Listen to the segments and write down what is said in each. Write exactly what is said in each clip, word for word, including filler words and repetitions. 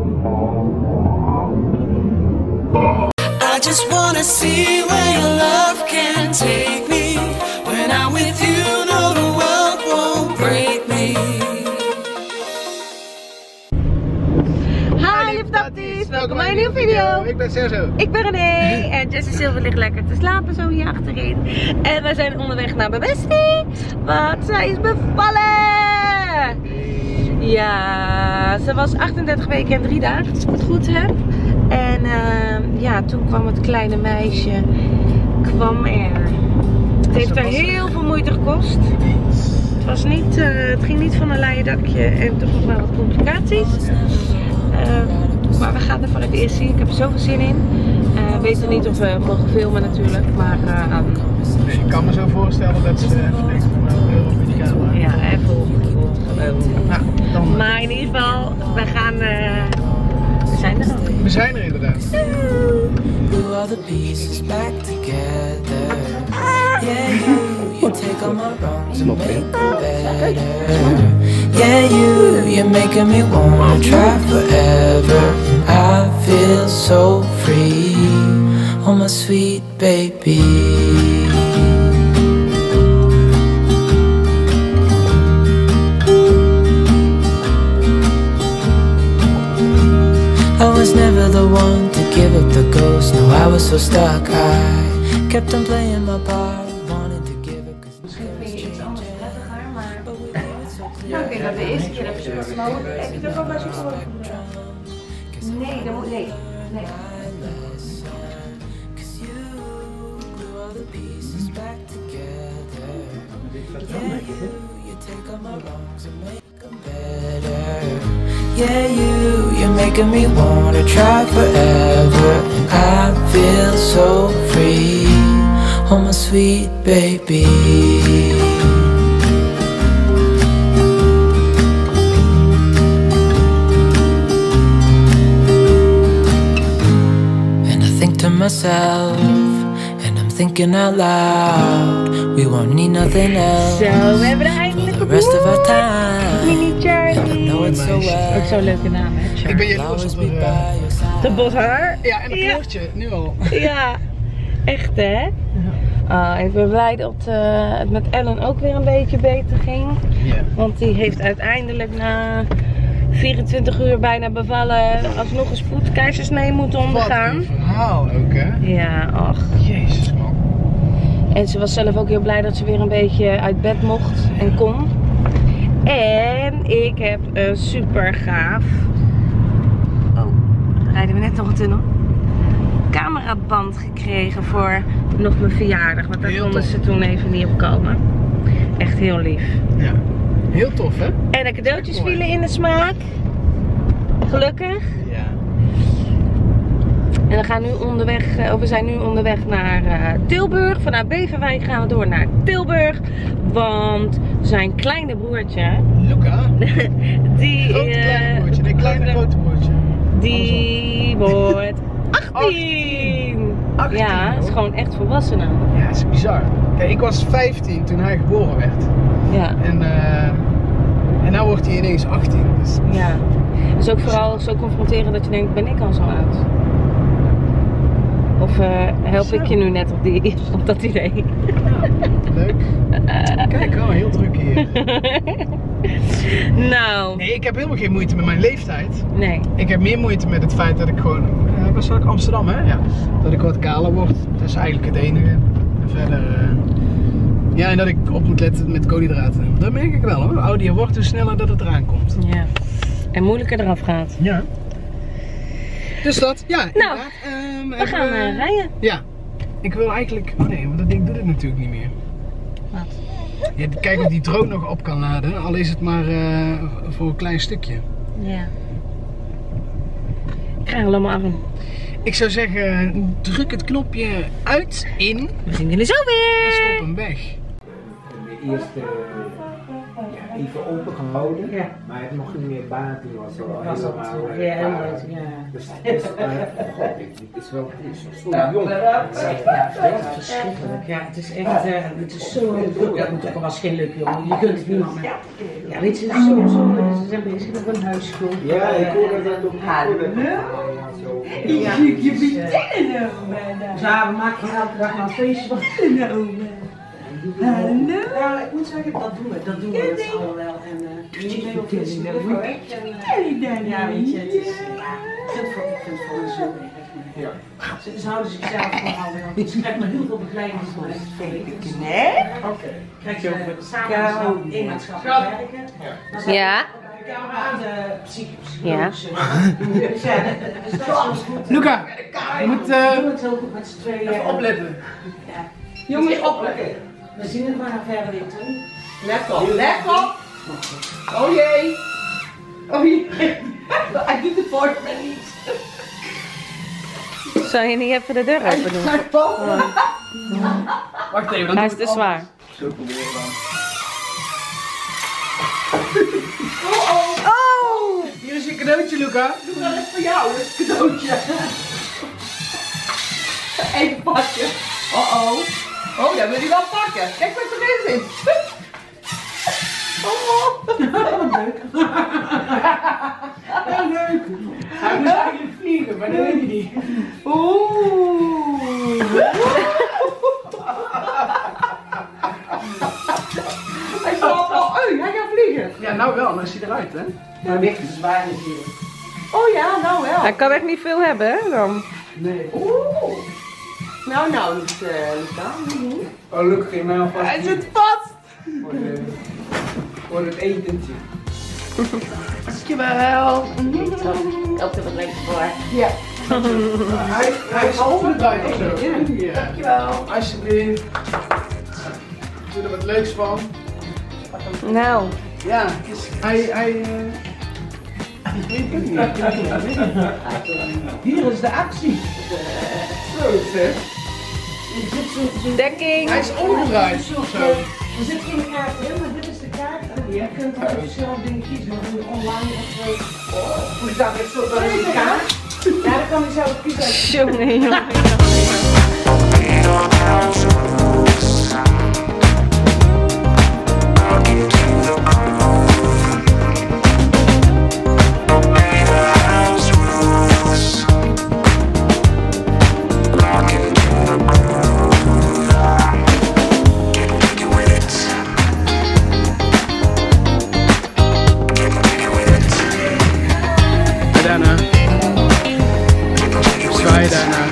I just wanna see where your love can take me. When I'm with you, no, the world won't break me. Hi lieve tatties, welkom bij een nieuwe video. Ik ben Sergio. Ik ben René en Jessie Silver ligt lekker te slapen zo hier achterin. En wij zijn onderweg naar mijn bestie, want zij is bevallen. Ja, ze was achtendertig weken en drie dagen, als ik het goed heb. En uh, ja, toen kwam het kleine meisje, kwam er. Het heeft haar heel veel moeite gekost. Het, was niet, uh, het ging niet van een leien dakje en toch nog wel wat complicaties. Uh, maar we gaan er voor het eerst zien. Ik heb er zoveel zin in. Uh, we weten niet of we mogen filmen natuurlijk, maar uh, um, dus ik kan me zo voorstellen dat ze even denkt van nou, heel op die camera. Ja, even opgevoeld. Nou, dan... Maar in ieder geval, we gaan. Uh, we zijn er al. We zijn er inderdaad. Glue all the pieces back together. Yeah, you, you take all my wrongs and make them better. Yeah, you, you're making me wanna try forever. I feel so free, oh my sweet baby. I was never the one to give up the ghost. No, I was so stuck. I kept on playing my part, wanted to give up. Misschien vind je iets anders prettiger, maar. Nou, ik denk dat de eerste keer heb je zo'n mogelijk. Heb je er ook bij zo'n mogelijk? Nee, dat moet. Nee. Nee. Yeah, you, you're making me wanna try forever. And I feel so free, oh my sweet baby. And I think to myself, and I'm thinking out loud, we won't need nothing else. Zo, we hebben er eindelijk the rest of our time. Mini Charlie. know it so well. Ook zo'n leuke naam, hè? Charlie. Ik ben jaloers op de, uh, de boshaar. ja, en een kleurtje, nu al. Ja, echt hè? Ja. Oh, ik ben blij dat uh, het met Ellen ook weer een beetje beter ging. Ja. Want die heeft uiteindelijk na vierentwintig uur bijna bevallen alsnog een spoedkeizersnee moeten ondergaan. Wat een verhaal ook, hè? Ja, ach. Jezus, man. En ze was zelf ook heel blij dat ze weer een beetje uit bed mocht en kon. En ik heb een super gaaf. Oh, rijden we net nog een tunnel? Cameraband gekregen voor nog mijn verjaardag. Want daar Heel konden tof. ze toen even niet op komen. Echt heel lief. Ja. Heel tof, hè? En de cadeautjes vielen in de smaak. Gelukkig. Ja. En we, gaan nu onderweg, uh, we zijn nu onderweg naar uh, Tilburg. Vanuit Beverwijk gaan we door naar Tilburg. Want zijn kleine broertje, Luca. die, Grote uh, kleine broertje. Nee, kleine grote broertje. die wordt achttien. achttien. Ja, het is gewoon echt volwassen nou. Ja, dat is bizar. Kijk, ik was vijftien toen hij geboren werd. Ja, En, uh, en nu wordt hij ineens achttien. Dus... ja. Dus ook vooral zo confronteren dat je denkt, ben ik al zo oud? Of uh, help ik je nu net op, die, op dat idee? Ja, leuk. Kijk, wel heel druk hier. Nou. Nee, ik heb helemaal geen moeite met mijn leeftijd. Nee. Ik heb meer moeite met het feit dat ik gewoon... Uh, wat zou ik? Amsterdam, hè? Ja. Dat ik wat kaler word. Dat is eigenlijk het enige. En verder... Uh, ja, en dat ik op moet letten met koolhydraten. Dat merk ik wel, hoor. Hoe ouder je wordt, hoe sneller dat het eraan komt. Ja. En moeilijker eraf gaat. Ja. Dus dat, ja. Nou, um, we gaan uh, uh, rijden. Ja. Ik wil eigenlijk... Oh nee, want dat ding doet het natuurlijk niet meer. Wat? Ja, kijk of die drone nog op kan laden, al is het maar uh, voor een klein stukje. Ja. Ik krijg allemaal aan. Ik zou zeggen, druk het knopje uit, in. We zien jullie zo weer. En stop hem weg. De eerste... Ja. even open gehouden, Ja. maar het mocht niet meer buiten, was al Was dat helemaal ja, eh, helemaal, klaar. ja. Dus het is, uh, god, dit is wel het is zo jong. Het is echt, ja, het is verschrikkelijk. Ja, het is echt, uh, het is zo leuk. Ja, het was geen leuk jongen. Je kunt het niemand meer. Ja, weet je, zo, zo, ze zijn bezig met een huisschool. Ja, ik hoorde dat ook. Hallo? Ja, Je vriendinnen over. Ja, we maken elke dag maar een feestje van vriendinnen over. Hallo? Ja, ik moet zeggen, dat doen we. Dat doen we met z'n allen wel. En uh, niet heel veel is er voor weg. Ja, weet je, het is, ja, ik vind het voor, ik vind het voor een zo erg. Ja. Ze, ze houden zichzelf voor houden. Ze krijgen maar heel veel begeleiding van het verleden. Nee? Oké. Krijg je samen eenmaatschappelijk werken. Ja. Aan de psychologische. Ja. Luca, je moet We uh, doen het heel goed met z'n tweeën. even opletten. Ja. Jongens, opletten. We zien het maar naar verder weer toe. Let op, let op! Oh jee! Oh jee! Hij doet het voor me niet. Zou je niet even de deur open doen? Wacht even, dan Hij doe is ik te het zwaar. anders. Zo proberen dan. Oh! Hier is je cadeautje, Luca. Doe maar eens voor jou, dat is een cadeautje. Even pakken. Oh oh. Oh, dat wil hij wel pakken. Kijk wat er is. Oh. Leuk. Heel leuk. Hij moest eigenlijk vliegen, maar dat weet je niet. Oeh. Hij staat al. Oh, hij gaat vliegen. Ja, nou wel, dan is hij eruit, hè? Maar weg is zwaar natuurlijk. Oh ja, nou wel. Hij kan echt niet veel hebben, hè, dan. Nee. Oeh. Nou, nou, Luc, uh, Luca. Oh, Luc, geef mij alvast Hij die zit vast. voor, de, voor het etentje. Dankjewel. Ik hoop er wat lekker voor. Ja. Hij, hij is omgedraaid of zo. Ja. Dankjewel. Alsjeblieft. Doe er wat leuks van. Nou, Ja, dus hij, hij, uh... ik weet het niet. Hier is de actie. Zo, zeg. Je zit zo, zo, dekking. Hij is omgedraaid of zo. we zitten in elkaar in, maar dit is de kaart. En je kunt dan verschillende dingen kiezen. Maar doe je online of zo. Oh, hoe staat het zo dan in de kaart? Ja, dan kan je zelf kiezen. Jongen, jongen, jongen. Daarna. Zwaai daarna.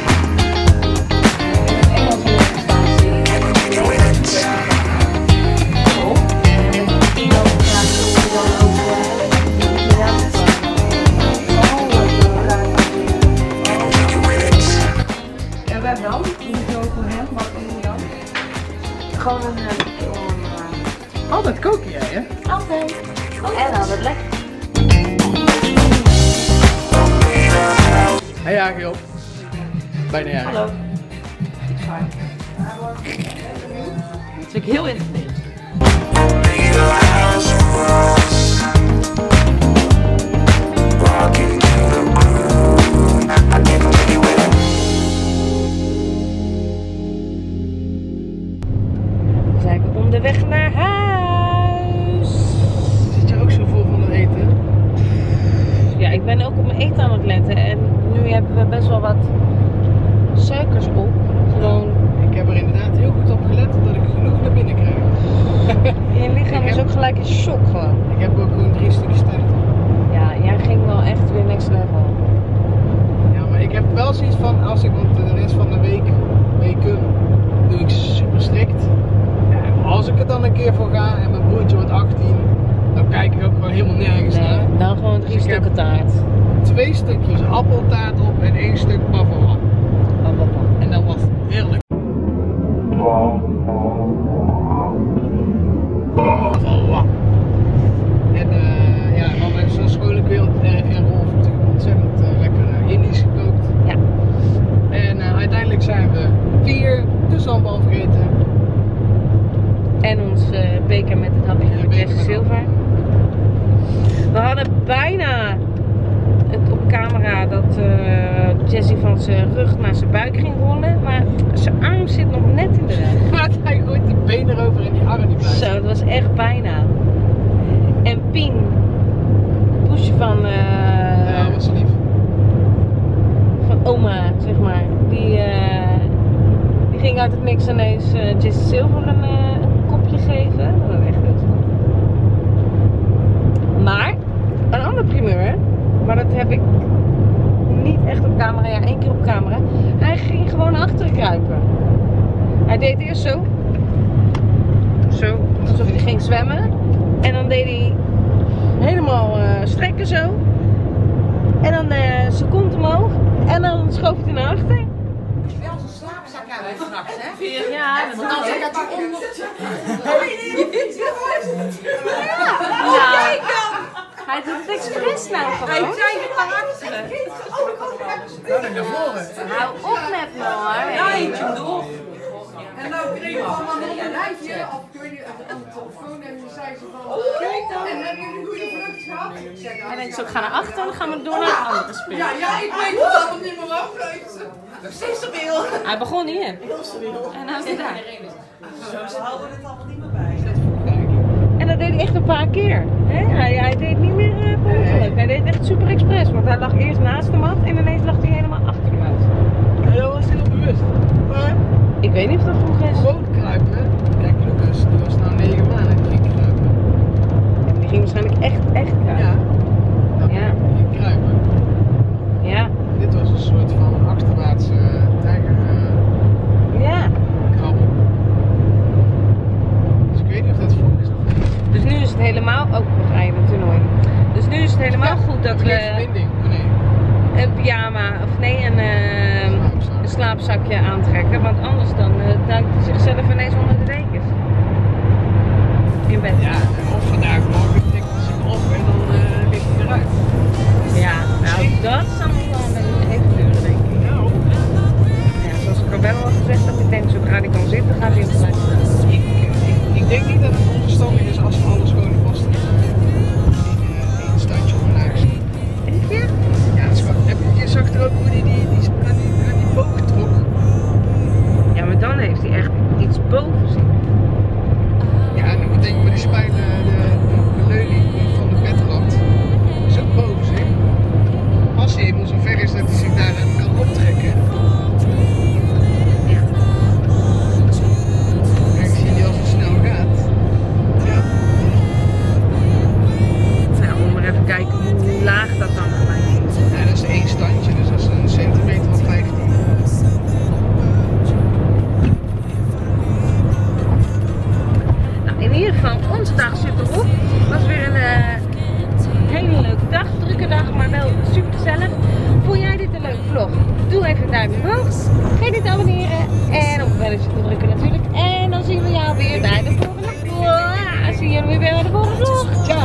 En wat dan? Moet je ook voor hem? Wat doe je dan? Gewoon een uh, Altijd koken jij, hè? altijd. En altijd lekker. Hey Agil. Bijna jarig. Hallo. Dat vind ik heel interessant. We zijn onderweg naar huis. Zit je ook zo vol van het eten? Ja, ik ben ook op mijn eten aan het letten. En nu hebben we best wel wat suikers op. Gewoon, Ik heb er inderdaad heel goed op gelet dat ik genoeg naar binnen krijg. je lichaam Ik is heb- ook gelijk in shock gewoon. Ik heb ook gewoon drie stukjes tijd. Ja, jij ging wel echt weer next level. Ja, maar ik heb wel zoiets van, als ik, want de rest van de week, weken, doe ik super strikt. Ja, en als ik er dan een keer voor ga en mijn broertje wordt achttien, dan kijk ik ook gewoon helemaal nergens Nee, naar. dan gewoon drie Dus ik heb- stukken taart. Twee stukjes appeltaart op en één stuk pavlova. En dat was heerlijk. Pavlova. En uh, ja, dan heeft zo'n schoonlijk weer in Rolf natuurlijk ontzettend uh, lekker uh, Indisch gekookt. Ja. En uh, uiteindelijk zijn we vier de sambal vergeten. En En ons uh, beker met het hapje van Jessie Silver. We hadden bijna het op camera dat uh, Jessie van zijn rug naar zijn buik ging rollen. Maar zijn arm zit nog net in de weg. Maar hij gooit die benen erover en die arm niet bij. Zo, dat was echt bijna. En Pien, poesje van, uh, Ja, wat zo lief. van oma, zeg maar, die, uh, die ging uit het niks ineens uh, Jessie Silver een, uh, een kopje geven. Dat was echt heel goed. Maar, een ander primeur, maar dat heb ik niet echt op camera, ja één keer op camera. Hij ging gewoon naar achteren kruipen. Hij deed eerst zo. Zo, alsof hij ging zwemmen. En dan deed hij helemaal uh, strekken zo. En dan uh, zijn kont omhoog. En dan schoof hij naar achter. Wel zo'n slaapzak hebben we straks, hè? Ja, Want dan zeg dat hij onder... Ja. Hij doet het expres nou Hij gewoon. zei het maar hartstikke. Dan naar voren. Hou op met me hoor. Ja, eentje door. En nou kreeg ik allemaal nog een lijstje. Of ik weet niet, aan de telefoon en dan zei ze van... Kijk dan. En heb je een goede vlucht gehad? Ik zeg, Hij denkt zo, ik ga naar achteren, dan gaan we door naar het andere spel. ja, ja, ik weet het allemaal niet meer af. Nog steeds stabiel. Hij begon hier. En hij is daar. Ze houden het allemaal niet meer bij. En dat deed hij echt een paar keer. Hè? Hij, hij deed niet meer uh, per ongeluk. Hij deed het echt super expres. Want hij lag eerst naast de mat en ineens lag hij helemaal achter de mat. Ja, dat was heel bewust. Maar Ik weet niet of dat goed is. gewoon kruipen. Kijk, Lucas, die was nou negen maanden die ging kruipen. Ja, die ging waarschijnlijk echt, echt kruipen. Ja. Dan Ja. ging je kruipen. Ja. Dit was een soort van achterwaartse tijger uh, Ja. krabbel. Dus ik weet niet of dat voor is of niet. Dus nu is het helemaal... Oh, we rijden een toernooi. Dus nu is het helemaal goed dat Geen we verbinding. Oh nee. een pyjama, of nee, een, uh, Slaapzak. een slaapzakje aantrekken. Want anders dan uh, duikt hij zichzelf ineens onder de dekens. In bed. Ja, of vandaag morgen trekt hij zich op en dan uh, ligt hij eruit. Ja, nou dat zal nog wel een beetje even duren, denk ik. Nou, Ja, zoals ik al wel al gezegd heb, ik denk zodra hij kan zitten, gaat hij op gelijk staan. ik, ik, ik denk niet dat het onverstandig is als we alles gewoon vast in uh, één standje omlaag zien. Denk je? Ja, dat is gewoon, heb je, je zag er ook hoe die, die, die, aan die, aan die boog trok. Ja, maar dan heeft hij echt iets boven zich. Ja, en ik denk maar die spijt, de, de, de leuning van de bedrand is ook boven zich. Als hij eenmaal zo ver is dat hij zich daar kan optrekken. Ja. En ik zie die als het snel gaat. Ja. Nou, om maar even kijken hoe laag dat dan gelijk is. Ja, dat is één standje, dus dat is een centimeter of vijftien. Nou, in ieder geval, onze dag zit erop. Het was weer een uh, hele leuke dag, drukke dag, maar wel super gezellig. Vond jij dit een leuke vlog? Doe even een duimpje omhoog. Vergeet niet te abonneren en op het belletje te drukken natuurlijk. En dan zien we jou weer bij de volgende vlog. Zien jullie weer bij de volgende vlog. Ciao!